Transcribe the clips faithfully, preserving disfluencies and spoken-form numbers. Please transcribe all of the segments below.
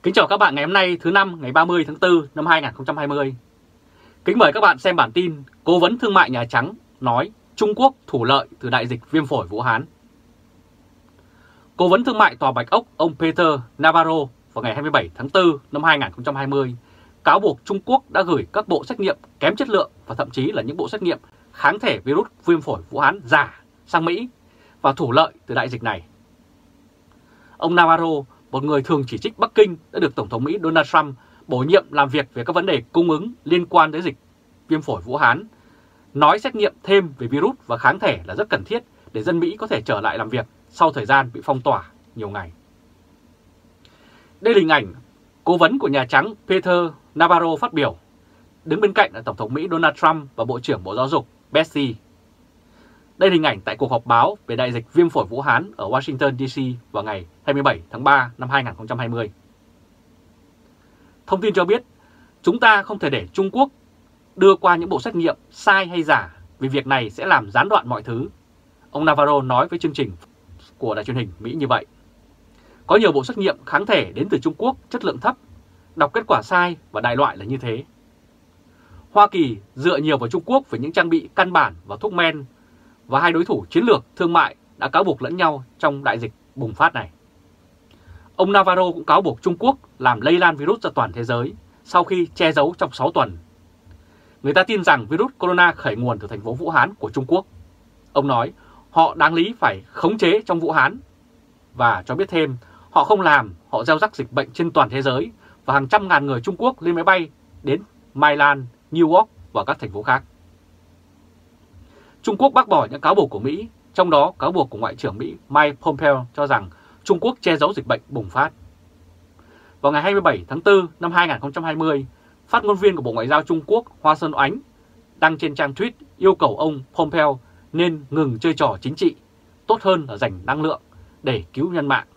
Kính chào các bạn ngày hôm nay thứ năm ngày ba mươi tháng tư năm hai nghìn không trăm hai mươi. Kính mời các bạn xem bản tin Cố vấn Thương mại Nhà Trắng nói Trung Quốc thủ lợi từ đại dịch viêm phổi Vũ Hán. Cố vấn Thương mại Tòa Bạch Ốc ông Peter Navarro vào ngày hai mươi bảy tháng tư năm hai nghìn không trăm hai mươi cáo buộc Trung Quốc đã gửi các bộ xét nghiệm kém chất lượng và thậm chí là những bộ xét nghiệm kháng thể virus viêm phổi Vũ Hán giả sang Mỹ và thủ lợi từ đại dịch này. Ông Navarro, một người thường chỉ trích Bắc Kinh, đã được Tổng thống Mỹ Donald Trump bổ nhiệm làm việc về các vấn đề cung ứng liên quan tới dịch viêm phổi Vũ Hán, nói xét nghiệm thêm về virus và kháng thể là rất cần thiết để dân Mỹ có thể trở lại làm việc sau thời gian bị phong tỏa nhiều ngày. Đây là hình ảnh cố vấn của Nhà Trắng Peter Navarro phát biểu, đứng bên cạnh là Tổng thống Mỹ Donald Trump và Bộ trưởng Bộ Giáo dục Betsy. Đây là hình ảnh tại cuộc họp báo về đại dịch viêm phổi Vũ Hán ở Washington đê xê vào ngày hai mươi bảy tháng ba năm hai nghìn không trăm hai mươi. Thông tin cho biết, chúng ta không thể để Trung Quốc đưa qua những bộ xét nghiệm sai hay giả vì việc này sẽ làm gián đoạn mọi thứ. Ông Navarro nói với chương trình của đài truyền hình Mỹ như vậy. Có nhiều bộ xét nghiệm kháng thể đến từ Trung Quốc chất lượng thấp, đọc kết quả sai và đại loại là như thế. Hoa Kỳ dựa nhiều vào Trung Quốc về những trang bị căn bản và thuốc men, và hai đối thủ chiến lược thương mại đã cáo buộc lẫn nhau trong đại dịch bùng phát này. Ông Navarro cũng cáo buộc Trung Quốc làm lây lan virus ra toàn thế giới sau khi che giấu trong sáu tuần. Người ta tin rằng virus corona khởi nguồn từ thành phố Vũ Hán của Trung Quốc. Ông nói họ đáng lý phải khống chế trong Vũ Hán và cho biết thêm họ không làm, họ gieo rắc dịch bệnh trên toàn thế giới và hàng trăm ngàn người Trung Quốc lên máy bay đến Milan, New York và các thành phố khác. Trung Quốc bác bỏ những cáo buộc của Mỹ, trong đó cáo buộc của Ngoại trưởng Mỹ Mike Pompeo cho rằng Trung Quốc che giấu dịch bệnh bùng phát. Vào ngày hai mươi bảy tháng tư năm hai nghìn không trăm hai mươi, phát ngôn viên của Bộ Ngoại giao Trung Quốc Hoa Xuân Oánh đăng trên trang tweet yêu cầu ông Pompeo nên ngừng chơi trò chính trị, tốt hơn là dành năng lượng để cứu nhân mạng.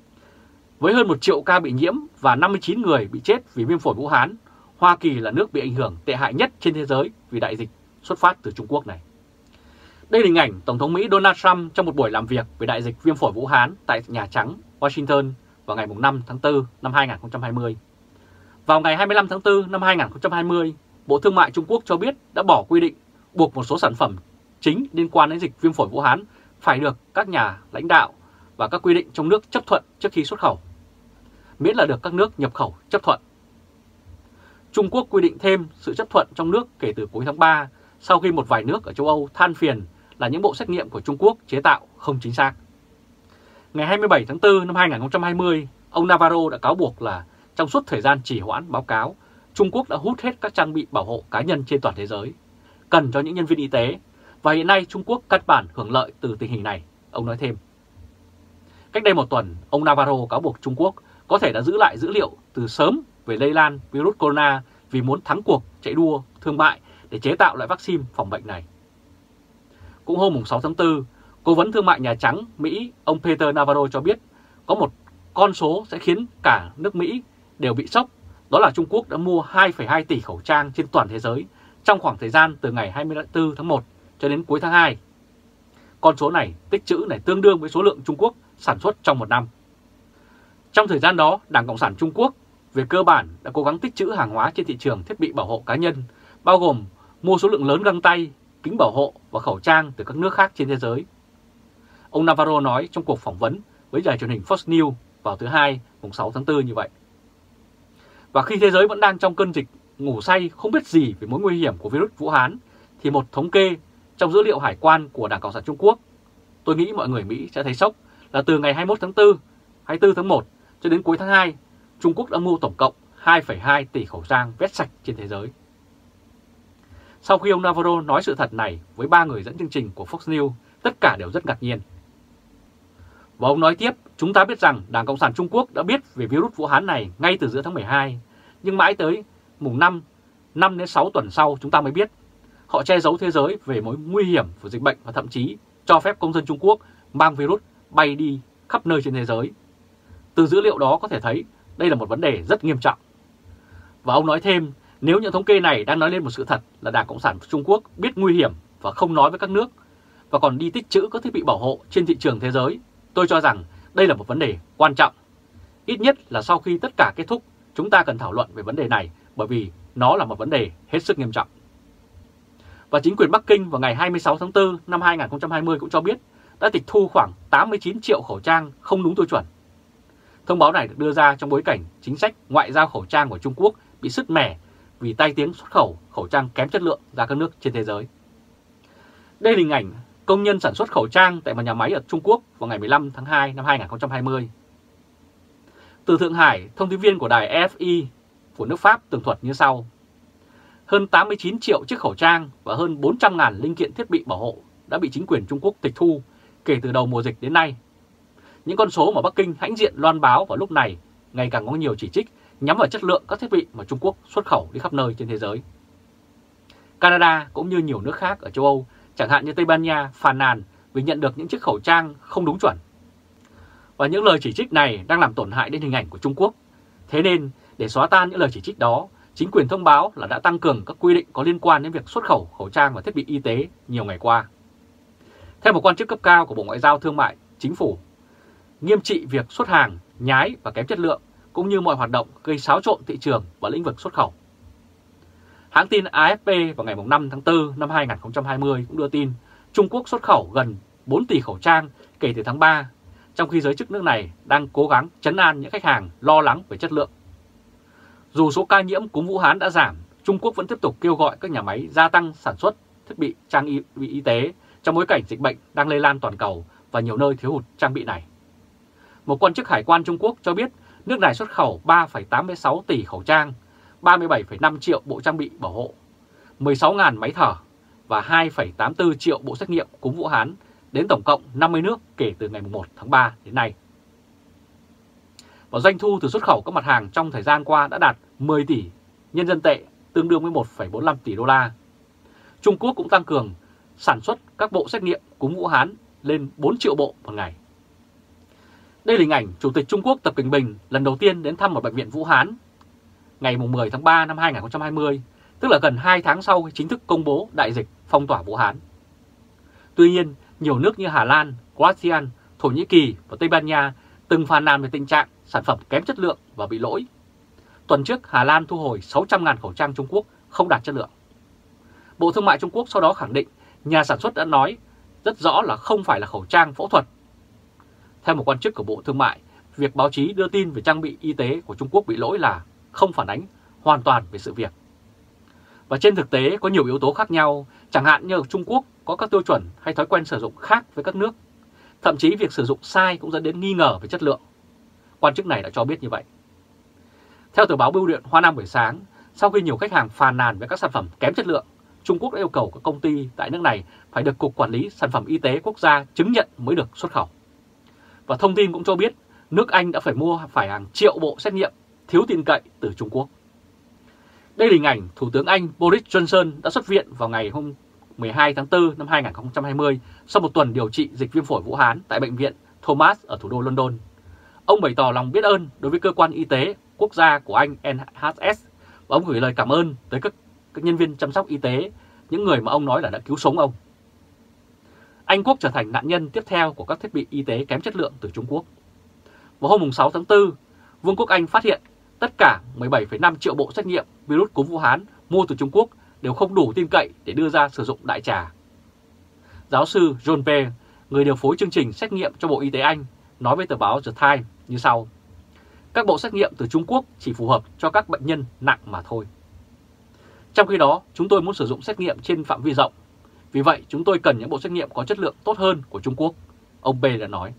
Với hơn một triệu ca bị nhiễm và năm mươi chín người bị chết vì viêm phổi Vũ Hán, Hoa Kỳ là nước bị ảnh hưởng tệ hại nhất trên thế giới vì đại dịch xuất phát từ Trung Quốc này. Đây là hình ảnh Tổng thống Mỹ Donald Trump trong một buổi làm việc về đại dịch viêm phổi Vũ Hán tại Nhà Trắng, Washington vào ngày năm tháng tư năm hai nghìn không trăm hai mươi. Vào ngày hai mươi lăm tháng tư năm hai nghìn không trăm hai mươi, Bộ Thương mại Trung Quốc cho biết đã bỏ quy định buộc một số sản phẩm chính liên quan đến dịch viêm phổi Vũ Hán phải được các nhà lãnh đạo và các quy định trong nước chấp thuận trước khi xuất khẩu, miễn là được các nước nhập khẩu chấp thuận. Trung Quốc quy định thêm sự chấp thuận trong nước kể từ cuối tháng ba sau khi một vài nước ở châu Âu than phiền là những bộ xét nghiệm của Trung Quốc chế tạo không chính xác. Ngày hai mươi bảy tháng tư năm hai nghìn không trăm hai mươi, ông Navarro đã cáo buộc là trong suốt thời gian trì hoãn báo cáo, Trung Quốc đã hút hết các trang bị bảo hộ cá nhân trên toàn thế giới, cần cho những nhân viên y tế, và hiện nay Trung Quốc căn bản hưởng lợi từ tình hình này, ông nói thêm. Cách đây một tuần, ông Navarro cáo buộc Trung Quốc có thể đã giữ lại dữ liệu từ sớm về lây lan virus corona vì muốn thắng cuộc chạy đua thương mại để chế tạo loại vaccine phòng bệnh này. Cũng hôm sáu tháng tư, Cố vấn Thương mại Nhà Trắng Mỹ ông Peter Navarro cho biết có một con số sẽ khiến cả nước Mỹ đều bị sốc, đó là Trung Quốc đã mua hai phẩy hai tỷ khẩu trang trên toàn thế giới trong khoảng thời gian từ ngày hai mươi tư tháng một cho đến cuối tháng hai. Con số này, tích trữ này tương đương với số lượng Trung Quốc sản xuất trong một năm. Trong thời gian đó, Đảng Cộng sản Trung Quốc về cơ bản đã cố gắng tích trữ hàng hóa trên thị trường thiết bị bảo hộ cá nhân, bao gồm mua số lượng lớn găng tay, kính bảo hộ và khẩu trang từ các nước khác trên thế giới. Ông Navarro nói trong cuộc phỏng vấn với đài truyền hình Fox News vào thứ Hai, mùng sáu tháng tư như vậy. Và khi thế giới vẫn đang trong cơn dịch ngủ say không biết gì về mối nguy hiểm của virus Vũ Hán, thì một thống kê trong dữ liệu hải quan của Đảng Cộng sản Trung Quốc, tôi nghĩ mọi người Mỹ sẽ thấy sốc, là từ ngày hai mươi mốt tháng tư, hai mươi tư tháng một cho đến cuối tháng hai, Trung Quốc đã mua tổng cộng hai phẩy hai tỷ khẩu trang vét sạch trên thế giới. Sau khi ông Navarro nói sự thật này với ba người dẫn chương trình của Fox News, tất cả đều rất ngạc nhiên. Và ông nói tiếp, chúng ta biết rằng Đảng Cộng sản Trung Quốc đã biết về virus Vũ Hán này ngay từ giữa tháng mười hai, nhưng mãi tới mùng năm, năm đến sáu tuần sau chúng ta mới biết. Họ che giấu thế giới về mối nguy hiểm của dịch bệnh và thậm chí cho phép công dân Trung Quốc mang virus bay đi khắp nơi trên thế giới. Từ dữ liệu đó có thể thấy đây là một vấn đề rất nghiêm trọng. Và ông nói thêm, nếu những thống kê này đang nói lên một sự thật là Đảng Cộng sản Trung Quốc biết nguy hiểm và không nói với các nước, và còn đi tích trữ các thiết bị bảo hộ trên thị trường thế giới, tôi cho rằng đây là một vấn đề quan trọng. Ít nhất là sau khi tất cả kết thúc, chúng ta cần thảo luận về vấn đề này bởi vì nó là một vấn đề hết sức nghiêm trọng. Và chính quyền Bắc Kinh vào ngày hai mươi sáu tháng tư năm hai nghìn không trăm hai mươi cũng cho biết đã tịch thu khoảng tám mươi chín triệu khẩu trang không đúng tiêu chuẩn. Thông báo này được đưa ra trong bối cảnh chính sách ngoại giao khẩu trang của Trung Quốc bị sứt mẻ vì tai tiếng xuất khẩu khẩu trang kém chất lượng ra các nước trên thế giới. Đây là hình ảnh công nhân sản xuất khẩu trang tại một nhà máy ở Trung Quốc vào ngày mười lăm tháng hai năm hai nghìn không trăm hai mươi. Từ Thượng Hải, thông tin viên của đài a ép pê của nước Pháp tường thuật như sau. Hơn tám mươi chín triệu chiếc khẩu trang và hơn bốn trăm nghìn linh kiện thiết bị bảo hộ đã bị chính quyền Trung Quốc tịch thu kể từ đầu mùa dịch đến nay. Những con số mà Bắc Kinh hãnh diện loan báo vào lúc này ngày càng có nhiều chỉ trích nhắm vào chất lượng các thiết bị mà Trung Quốc xuất khẩu đi khắp nơi trên thế giới. Canada cũng như nhiều nước khác ở châu Âu, chẳng hạn như Tây Ban Nha, phàn nàn vì nhận được những chiếc khẩu trang không đúng chuẩn. Và những lời chỉ trích này đang làm tổn hại đến hình ảnh của Trung Quốc. Thế nên, để xóa tan những lời chỉ trích đó, chính quyền thông báo là đã tăng cường các quy định có liên quan đến việc xuất khẩu khẩu trang và thiết bị y tế nhiều ngày qua. Theo một quan chức cấp cao của Bộ Ngoại giao Thương mại, Chính phủ, nghiêm trị việc xuất hàng, nhái và kém chất lượng, cũng như mọi hoạt động gây xáo trộn thị trường và lĩnh vực xuất khẩu. Hãng tin a ép pê vào ngày năm tháng tư năm hai nghìn không trăm hai mươi cũng đưa tin Trung Quốc xuất khẩu gần bốn tỷ khẩu trang kể từ tháng ba, trong khi giới chức nước này đang cố gắng trấn an những khách hàng lo lắng về chất lượng. Dù số ca nhiễm cúm Vũ Hán đã giảm, Trung Quốc vẫn tiếp tục kêu gọi các nhà máy gia tăng sản xuất thiết bị trang y, y tế trong bối cảnh dịch bệnh đang lây lan toàn cầu và nhiều nơi thiếu hụt trang bị này. Một quan chức hải quan Trung Quốc cho biết nước này xuất khẩu ba phẩy tám mươi sáu tỷ khẩu trang, ba mươi bảy phẩy năm triệu bộ trang bị bảo hộ, mười sáu nghìn máy thở và hai phẩy tám mươi tư triệu bộ xét nghiệm cúm Vũ Hán đến tổng cộng năm mươi nước kể từ ngày một tháng ba đến nay. Và doanh thu từ xuất khẩu các mặt hàng trong thời gian qua đã đạt mười tỷ nhân dân tệ, tương đương với một phẩy bốn mươi lăm tỷ đô la. Trung Quốc cũng tăng cường sản xuất các bộ xét nghiệm cúm Vũ Hán lên bốn triệu bộ một ngày. Đây là hình ảnh Chủ tịch Trung Quốc Tập Cận Bình lần đầu tiên đến thăm một bệnh viện Vũ Hán ngày mười tháng ba năm hai nghìn không trăm hai mươi, tức là gần hai tháng sau khi chính thức công bố đại dịch phong tỏa Vũ Hán. Tuy nhiên, nhiều nước như Hà Lan, Croatia, Thổ Nhĩ Kỳ và Tây Ban Nha từng phàn nàn về tình trạng sản phẩm kém chất lượng và bị lỗi. Tuần trước, Hà Lan thu hồi sáu trăm nghìn khẩu trang Trung Quốc không đạt chất lượng. Bộ Thương mại Trung Quốc sau đó khẳng định nhà sản xuất đã nói rất rõ là không phải là khẩu trang phẫu thuật. Theo một quan chức của Bộ Thương mại, việc báo chí đưa tin về trang bị y tế của Trung Quốc bị lỗi là không phản ánh hoàn toàn về sự việc. Và trên thực tế có nhiều yếu tố khác nhau, chẳng hạn như ở Trung Quốc có các tiêu chuẩn hay thói quen sử dụng khác với các nước. Thậm chí việc sử dụng sai cũng dẫn đến nghi ngờ về chất lượng. Quan chức này đã cho biết như vậy. Theo tờ báo Bưu điện Hoa Nam buổi sáng, sau khi nhiều khách hàng phàn nàn về các sản phẩm kém chất lượng, Trung Quốc đã yêu cầu các công ty tại nước này phải được Cục Quản lý Sản phẩm Y tế Quốc gia chứng nhận mới được xuất khẩu. Và thông tin cũng cho biết nước Anh đã phải mua phải hàng triệu bộ xét nghiệm thiếu tin cậy từ Trung Quốc. Đây là hình ảnh Thủ tướng Anh Boris Johnson đã xuất viện vào ngày hôm mười hai tháng tư năm hai nghìn không trăm hai mươi sau một tuần điều trị dịch viêm phổi Vũ Hán tại bệnh viện Thomas ở thủ đô London. Ông bày tỏ lòng biết ơn đối với cơ quan y tế quốc gia của Anh N H S và ông gửi lời cảm ơn tới các, các nhân viên chăm sóc y tế, những người mà ông nói là đã cứu sống ông. Anh Quốc trở thành nạn nhân tiếp theo của các thiết bị y tế kém chất lượng từ Trung Quốc. Vào hôm sáu tháng tư, Vương quốc Anh phát hiện tất cả mười bảy phẩy năm triệu bộ xét nghiệm virus cúm Vũ Hán mua từ Trung Quốc đều không đủ tin cậy để đưa ra sử dụng đại trà. Giáo sư John Pearce, người điều phối chương trình xét nghiệm cho Bộ Y tế Anh, nói với tờ báo The Times như sau. Các bộ xét nghiệm từ Trung Quốc chỉ phù hợp cho các bệnh nhân nặng mà thôi. Trong khi đó, chúng tôi muốn sử dụng xét nghiệm trên phạm vi rộng. Vì vậy, chúng tôi cần những bộ xét nghiệm có chất lượng tốt hơn của Trung Quốc, ông B đã nói.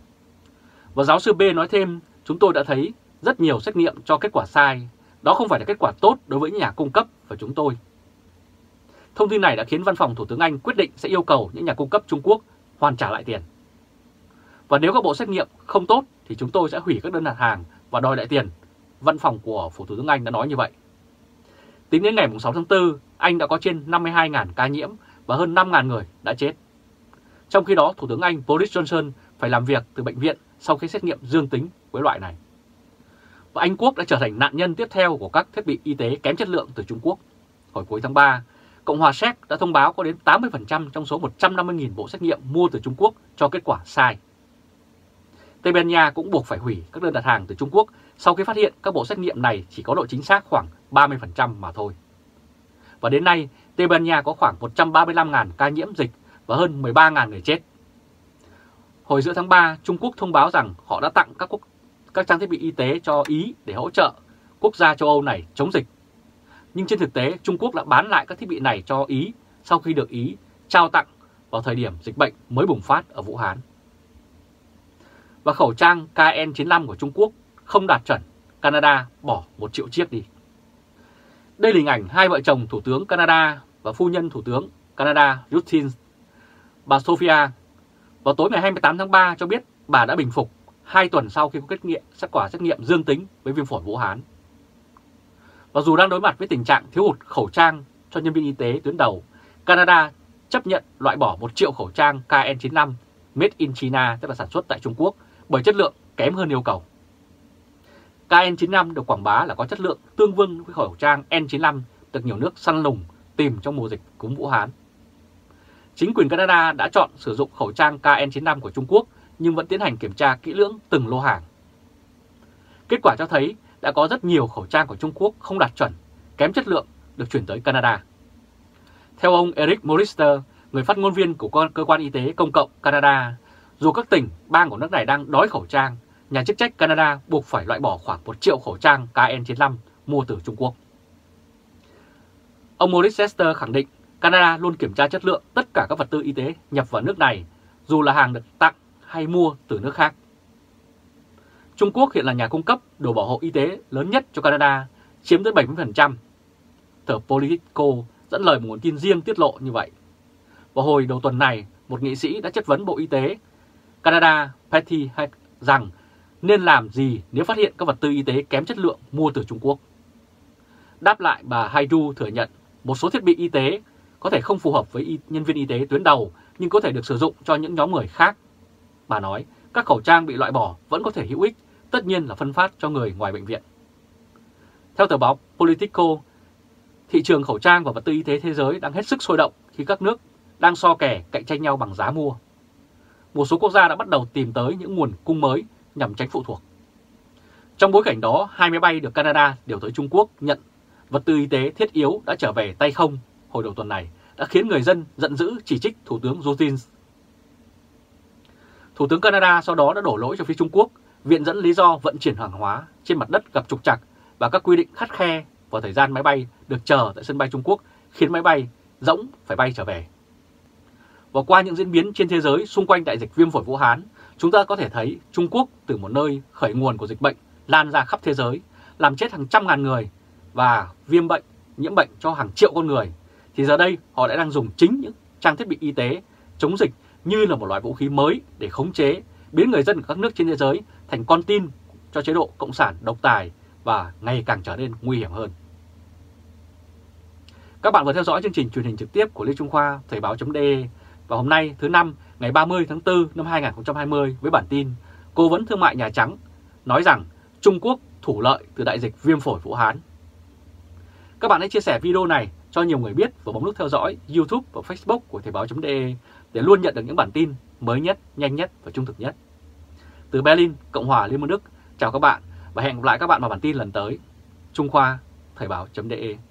Và giáo sư B nói thêm, chúng tôi đã thấy rất nhiều xét nghiệm cho kết quả sai. Đó không phải là kết quả tốt đối với những nhà cung cấp và chúng tôi. Thông tin này đã khiến Văn phòng Thủ tướng Anh quyết định sẽ yêu cầu những nhà cung cấp Trung Quốc hoàn trả lại tiền. Và nếu các bộ xét nghiệm không tốt thì chúng tôi sẽ hủy các đơn đặt hàng và đòi lại tiền. Văn phòng của Phủ Thủ tướng Anh đã nói như vậy. Tính đến ngày sáu tháng tư, Anh đã có trên năm mươi hai nghìn ca nhiễm và hơn năm nghìn người đã chết. Trong khi đó, Thủ tướng Anh Boris Johnson phải làm việc từ bệnh viện sau khi xét nghiệm dương tính với loại này. Và Anh Quốc đã trở thành nạn nhân tiếp theo của các thiết bị y tế kém chất lượng từ Trung Quốc. Hồi cuối tháng ba, Cộng hòa Séc đã thông báo có đến tám mươi phần trăm trong số một trăm năm mươi nghìn bộ xét nghiệm mua từ Trung Quốc cho kết quả sai. Tây Ban Nha cũng buộc phải hủy các đơn đặt hàng từ Trung Quốc sau khi phát hiện các bộ xét nghiệm này chỉ có độ chính xác khoảng ba mươi phần trăm mà thôi. Và đến nay, Tây Ban Nha có khoảng một trăm ba mươi lăm nghìn ca nhiễm dịch và hơn mười ba nghìn người chết. Hồi giữa tháng ba, Trung Quốc thông báo rằng họ đã tặng các, quốc, các trang thiết bị y tế cho Ý để hỗ trợ quốc gia châu Âu này chống dịch. Nhưng trên thực tế, Trung Quốc đã bán lại các thiết bị này cho Ý sau khi được Ý trao tặng vào thời điểm dịch bệnh mới bùng phát ở Vũ Hán. Và khẩu trang K N chín mươi lăm của Trung Quốc không đạt chuẩn, Canada bỏ một triệu chiếc đi. Đây là hình ảnh hai vợ chồng Thủ tướng Canada và phu nhân Thủ tướng Canada Justin. Bà Sophia vào tối ngày hai mươi tám tháng ba cho biết bà đã bình phục hai tuần sau khi có kết nghiệm kết quả xét nghiệm dương tính với viêm phổi Vũ Hán. Và dù đang đối mặt với tình trạng thiếu hụt khẩu trang cho nhân viên y tế tuyến đầu, Canada chấp nhận loại bỏ một triệu khẩu trang K N chín mươi lăm Made in China, tức là sản xuất tại Trung Quốc, bởi chất lượng kém hơn yêu cầu. K N chín mươi lăm được quảng bá là có chất lượng tương đương với khẩu trang N chín mươi lăm được nhiều nước săn lùng tìm trong mùa dịch cúm Vũ Hán. Chính quyền Canada đã chọn sử dụng khẩu trang K N chín mươi lăm của Trung Quốc nhưng vẫn tiến hành kiểm tra kỹ lưỡng từng lô hàng. Kết quả cho thấy đã có rất nhiều khẩu trang của Trung Quốc không đạt chuẩn, kém chất lượng được chuyển tới Canada. Theo ông Eric Morister, người phát ngôn viên của cơ quan y tế công cộng Canada, dù các tỉnh, bang của nước này đang đói khẩu trang, nhà chức trách Canada buộc phải loại bỏ khoảng một triệu khẩu trang K N chín mươi lăm mua từ Trung Quốc. Ông Morister khẳng định Canada luôn kiểm tra chất lượng tất cả các vật tư y tế nhập vào nước này, dù là hàng được tặng hay mua từ nước khác. Trung Quốc hiện là nhà cung cấp đồ bảo hộ y tế lớn nhất cho Canada, chiếm tới bảy mươi phần trăm. Tờ Politico dẫn lời một nguồn tin riêng tiết lộ như vậy. Vào hồi đầu tuần này, một nghị sĩ đã chất vấn Bộ Y tế Canada Patty Heck rằng nên làm gì nếu phát hiện các vật tư y tế kém chất lượng mua từ Trung Quốc. Đáp lại, bà Haidu thừa nhận một số thiết bị y tế có thể không phù hợp với nhân viên y tế tuyến đầu nhưng có thể được sử dụng cho những nhóm người khác. Bà nói các khẩu trang bị loại bỏ vẫn có thể hữu ích, tất nhiên là phân phát cho người ngoài bệnh viện. Theo tờ báo Politico, thị trường khẩu trang và vật tư y tế thế giới đang hết sức sôi động khi các nước đang so kè cạnh tranh nhau bằng giá mua. Một số quốc gia đã bắt đầu tìm tới những nguồn cung mới nhằm tránh phụ thuộc. Trong bối cảnh đó, hai máy bay được Canada điều tới Trung Quốc nhận vật tư y tế thiết yếu đã trở về tay không hồi đầu tuần này đã khiến người dân giận dữ chỉ trích Thủ tướng Justin. Thủ tướng Canada sau đó đã đổ lỗi cho phía Trung Quốc, viện dẫn lý do vận chuyển hàng hóa trên mặt đất gặp trục trặc và các quy định khắt khe vào thời gian máy bay được chờ tại sân bay Trung Quốc khiến máy bay rỗng phải bay trở về. Và qua những diễn biến trên thế giới xung quanh đại dịch viêm phổi Vũ Hán, chúng ta có thể thấy Trung Quốc từ một nơi khởi nguồn của dịch bệnh lan ra khắp thế giới, làm chết hàng trăm ngàn người và viêm bệnh, nhiễm bệnh cho hàng triệu con người, thì giờ đây họ đã đang dùng chính những trang thiết bị y tế chống dịch như là một loại vũ khí mới để khống chế, biến người dân của các nước trên thế giới thành con tin cho chế độ cộng sản độc tài và ngày càng trở nên nguy hiểm hơn. Các bạn vừa theo dõi chương trình truyền hình trực tiếp của Lê Trung Khoa, Thời báo.de và hôm nay thứ Năm ngày ba mươi tháng tư năm hai nghìn không trăm hai mươi với bản tin Cố vấn Thương mại Nhà Trắng nói rằng Trung Quốc thủ lợi từ đại dịch viêm phổi Vũ Hán. Các bạn hãy chia sẻ video này cho nhiều người biết và bấm nút theo dõi YouTube và Facebook của Thời báo.de để luôn nhận được những bản tin mới nhất, nhanh nhất và trung thực nhất. Từ Berlin, Cộng hòa Liên bang Đức, chào các bạn và hẹn gặp lại các bạn vào bản tin lần tới. Trung Khoa, Thời báo.de.